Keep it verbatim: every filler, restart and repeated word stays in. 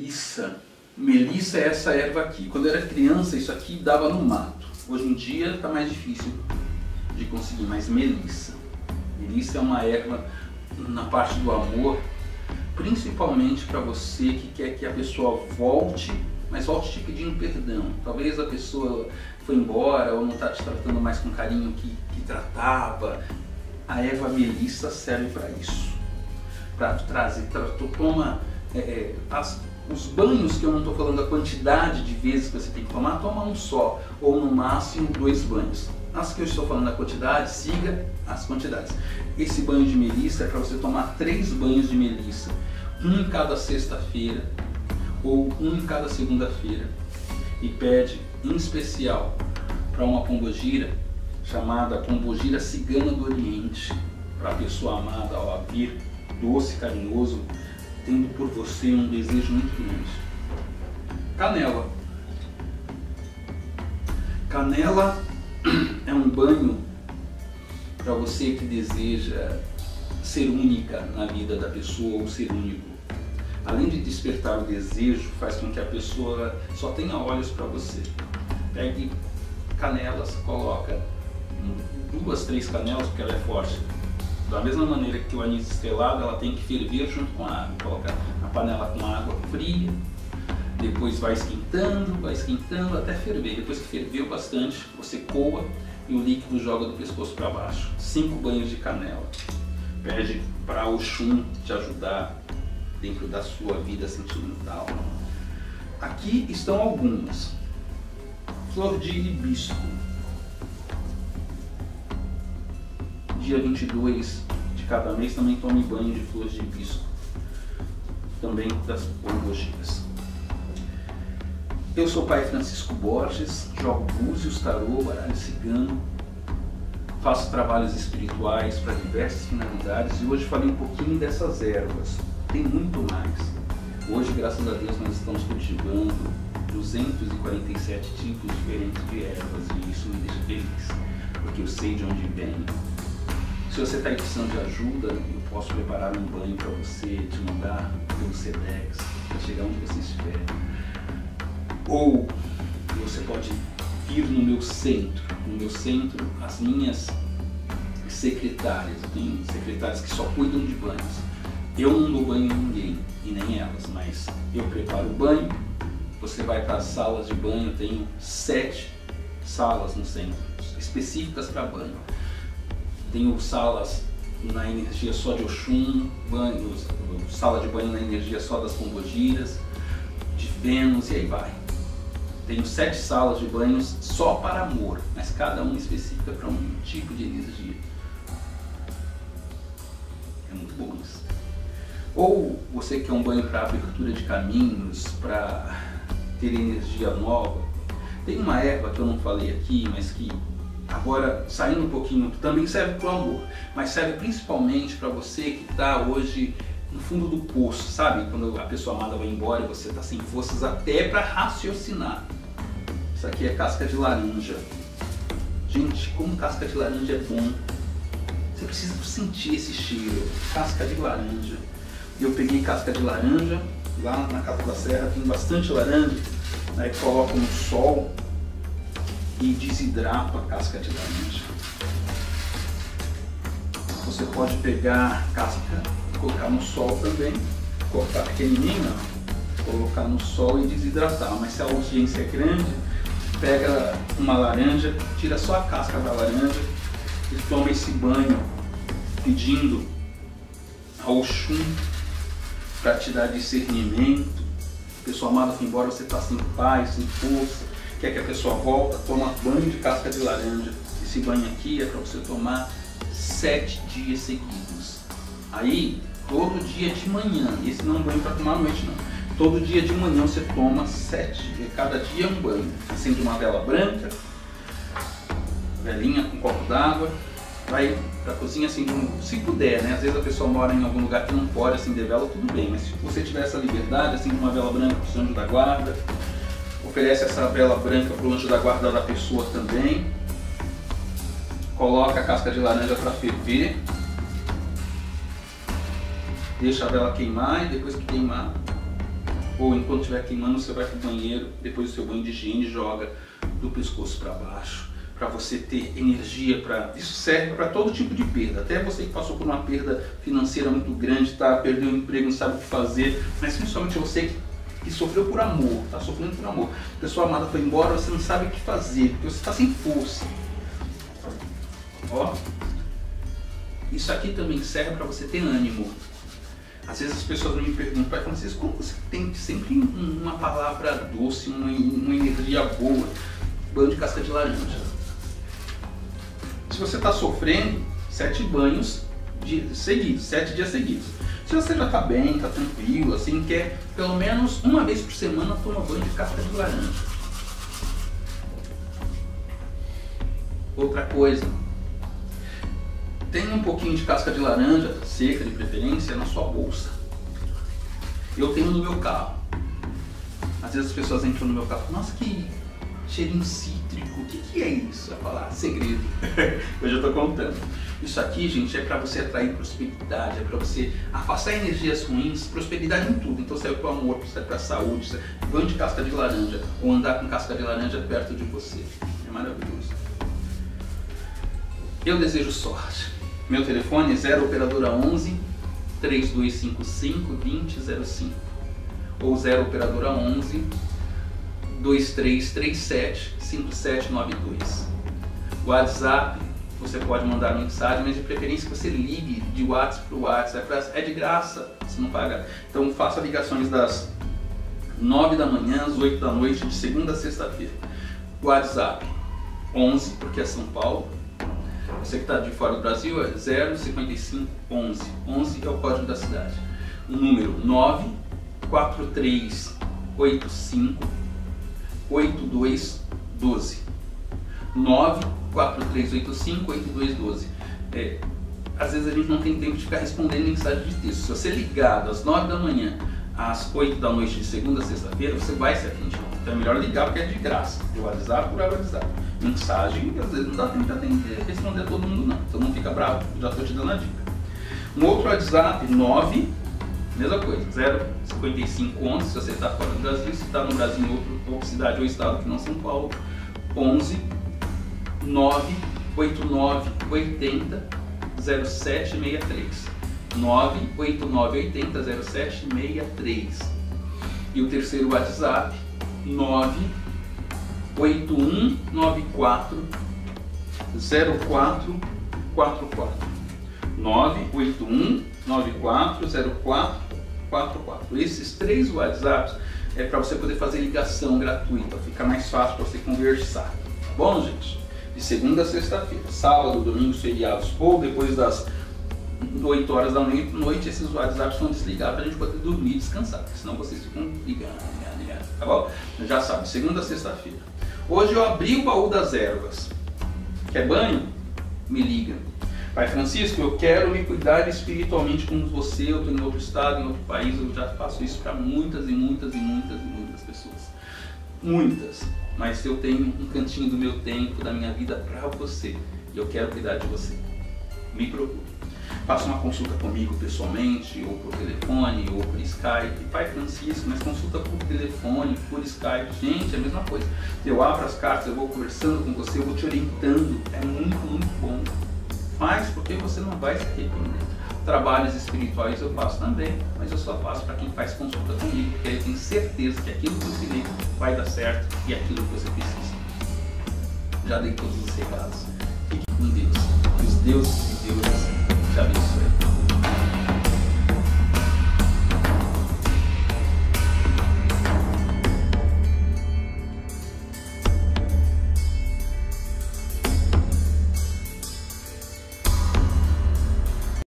melissa. Melissa é essa erva aqui. Quando eu era criança, isso aqui dava no mato. Hoje em dia está mais difícil de conseguir, mas melissa. Melissa é uma erva na parte do amor, principalmente para você que quer que a pessoa volte, mas volte te pedindo perdão. Talvez a pessoa foi embora ou não está te tratando mais com carinho que, que tratava. A erva melissa serve para isso, para trazer, tra, toma é, é, as, os banhos, que eu não estou falando a quantidade de vezes que você tem que tomar, toma um só, ou no máximo dois banhos. As que eu estou falando da quantidade, siga as quantidades. Esse banho de melissa é para você tomar três banhos de melissa, um em cada sexta-feira ou um em cada segunda-feira, e pede em especial para uma pombogira chamada pombogira cigana do Oriente, para a pessoa amada ao abrir, doce, carinhoso, tendo por você um desejo muito grande. Canela. Canela é um banho para você que deseja ser única na vida da pessoa ou ser único. Além de despertar o desejo, faz com que a pessoa só tenha olhos para você. Pegue canelas, coloca duas, três canelas, porque ela é forte. Da mesma maneira que o anis estrelado, ela tem que ferver junto com a água. Coloca na panela com água fria, depois vai esquentando, vai esquentando até ferver. Depois que ferveu bastante, você coa e o líquido joga do pescoço para baixo. Cinco banhos de canela. Pede para Oxum te ajudar dentro da sua vida sentimental. Aqui estão algumas. Flor de hibisco. Dia vinte e dois de cada mês também tome banho de flores de hibisco. Também das pombogiras. Eu sou o Pai Francisco Borges, jogo búzios, tarô, baralho cigano, faço trabalhos espirituais para diversas finalidades e hoje falei um pouquinho dessas ervas. Tem muito mais. Hoje, graças a Deus, nós estamos cultivando duzentos e quarenta e sete tipos diferentes de ervas e isso me deixa feliz, porque eu sei de onde vem. Se você está precisando de ajuda, eu posso preparar um banho para você, te mandar pelo Sedex, para chegar onde você estiver. Ou você pode vir no meu centro. No meu centro, as minhas secretárias, eu tenho secretárias que só cuidam de banhos. Eu não dou banho em ninguém, e nem elas, mas eu preparo o banho. Você vai para as salas de banho, eu tenho sete salas no centro, específicas para banho. Tenho salas na energia só de Oxum, banhos, sala de banho na energia só das pombogiras, de Vênus e aí vai. Tenho sete salas de banhos só para amor, mas cada uma específica para um tipo de energia. É muito bom isso. Ou você quer um banho para abertura de caminhos, para ter energia nova. Tem uma erva que eu não falei aqui, mas que agora, saindo um pouquinho, também serve para o amor, mas serve principalmente para você que está hoje no fundo do poço, sabe? Quando a pessoa amada vai embora e você está sem forças até para raciocinar. Isso aqui é casca de laranja. Gente, como casca de laranja é bom. Você precisa sentir esse cheiro, casca de laranja. Eu peguei casca de laranja, lá na Casa da Serra tem bastante laranja, aí coloco no sol e desidrato a casca de laranja. Você pode pegar a casca, colocar no sol também, cortar pequenininha, colocar no sol e desidratar. Mas se a urgência é grande, pega uma laranja, tira só a casca da laranja e toma esse banho pedindo ao Oxum para te dar discernimento. A pessoa amada foi embora, você está sem paz, sem força, quer que a pessoa volta, toma banho de casca de laranja. Esse banho aqui é para você tomar sete dias seguidos. Aí, todo dia de manhã, esse não é um banho para tomar à noite não. Todo dia de manhã você toma sete, cada dia um banho. Acende uma vela branca, velinha com um copo d'água, vai para a cozinha assim, se puder, né? Às vezes a pessoa mora em algum lugar que não pode acender vela, tudo bem, mas se você tiver essa liberdade, acende uma vela branca para o anjo da guarda, oferece essa vela branca para o anjo da guarda da pessoa também, coloca a casca de laranja para ferver, deixa a vela queimar e depois que queimar, ou enquanto estiver queimando, você vai para o banheiro, depois do seu banho de higiene, joga do pescoço para baixo, para você ter energia. Pra... Isso serve para todo tipo de perda, até você que passou por uma perda financeira muito grande, está perdendo o emprego, não sabe o que fazer, mas principalmente você que, que sofreu por amor, está sofrendo por amor, a pessoa amada foi embora, você não sabe o que fazer, porque você está sem força. Ó, isso aqui também serve para você ter ânimo. Às vezes as pessoas me perguntam, Pai Francisco, como você tem sempre uma palavra doce, uma, uma energia boa? Banho de casca de laranja. Se você está sofrendo, sete banhos de, seguidos, sete dias seguidos. Se você já está bem, está tranquilo, assim, quer pelo menos uma vez por semana tomar banho de casca de laranja. Outra coisa, tenha um pouquinho de casca de laranja, seca de preferência, na sua bolsa. Eu tenho no meu carro. Às vezes as pessoas entram no meu carro e falam, nossa, que cheirinho cítrico, o que, que é isso? Vai falar, segredo. Eu já estou contando. Isso aqui, gente, é para você atrair prosperidade, é para você afastar energias ruins, prosperidade em tudo. Então serve para o amor, serve para a saúde, serve banho de casca de laranja, ou andar com casca de laranja perto de você. É maravilhoso. Eu desejo sorte. Meu telefone é zero operadora onze, três dois cinco cinco, dois zero zero cinco ou zero operadora onze, dois três três sete, cinco sete nove dois. WhatsApp, você pode mandar mensagem, mas de preferência que você ligue de WhatsApp para o WhatsApp, é de graça, você não paga. Então faça ligações das nove da manhã às oito da noite, de segunda a sexta-feira. WhatsApp onze, porque é São Paulo. Você que está de fora do Brasil é zero cinquenta e cinco onze. onze é o código da cidade. O número nove quatro três oito cinco oito dois um dois. nove quatro três oito cinco oito dois um dois. É, às vezes a gente não tem tempo de ficar respondendo mensagem de texto. Se você ligar das nove da manhã às oito da noite de segunda a sexta-feira, você vai ser atendido. Então é melhor ligar porque é de graça. De WhatsApp por WhatsApp. Mensagem, às vezes não dá tempo de responder a todo mundo não. Então não fica bravo, já estou te dando a dica. Um outro WhatsApp, nove, mesma coisa, zero cinquenta e cinco onze, se você está fora do Brasil, se está no Brasil em outro, outra cidade ou estado que não São Paulo, onze nove oito nove oito zero zero sete seis três. nove oito nove oito zero zero sete seis três. E o terceiro WhatsApp, nove oito um nove quatro zero quatro quatro quatro. nove oito um nove quatro zero quatro quatro quatro. Esses três WhatsApps é para você poder fazer ligação gratuita, fica mais fácil para você conversar. Tá bom, gente? De segunda a sexta-feira, sábado, domingo, feriados ou depois das oito horas da noite, esses WhatsApps são desligados para a gente poder dormir e descansar, porque senão vocês ficam ligando, ligando, tá bom? Já sabe, segunda a sexta-feira. Hoje eu abri o baú das ervas. Quer banho? Me liga. Pai Francisco, eu quero me cuidar espiritualmente como você, eu estou em outro estado, em outro país, eu já faço isso para muitas e muitas e muitas e muitas pessoas. Muitas. Mas eu tenho um cantinho do meu tempo, da minha vida para você. E eu quero cuidar de você. Me procure. Faça uma consulta comigo pessoalmente, ou por telefone, ou por Skype. Pai Francisco, mas consulta por telefone, por Skype. Gente, é a mesma coisa. Eu abro as cartas, eu vou conversando com você, eu vou te orientando. É muito, muito bom. Faz porque você não vai se arrepender. Trabalhos espirituais eu faço também, mas eu só faço para quem faz consulta comigo, porque aí eu tenho certeza que aquilo que eu ensinei vai dar certo e é aquilo que você precisa. Já dei todos os recados. Fique com Deus. Que os deuses e deusas te abençoem.